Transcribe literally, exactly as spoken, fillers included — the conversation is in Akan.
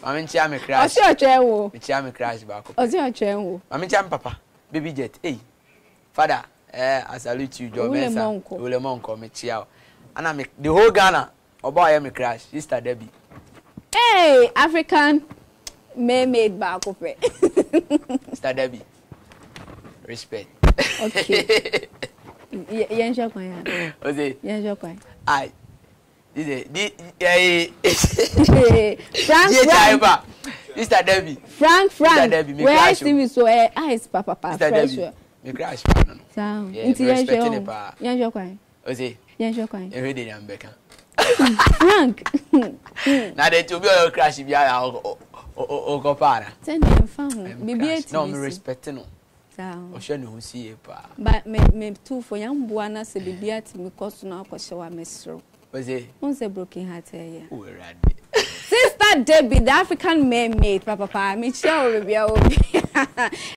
Mami chia me crash. Osi oche wo. Me chia me crash ba ko. Osi oche wo. Mami chia me papa. Baby jet. Hey. Father, eh I salute you Joe Mensa. Ule monko me chia. Ana me the whole Ghana. Oba ya me crash. Sister Debbie. Hey, African mermaid ba ko pe. Sister Debbie. Respect. Okay. Yen je kwan ya. Oze. Yen je kwan. Ai. This is eh Frank Frank. Mister Debbie. Frank Frank. Mister Debbie, me where crash. I see me so eh eyes papa papa. Mister Debbie. Me crash pa no. Sound. Yeah, Inti yen je. Yen je kwan. Oze. Yen je kwan. E ready am beka. Frank. Na de to be your crash bi ya o o o para. Send me fam. Bibi eti. No, me respect no. Sound. O she no see e pa. But me me too for yam bua na se bibi ati me cause na akose wa mesro. Oze. Won say broken heart here. O rade. Sister Debbie, the African mermaid, papa, papa, me share with you.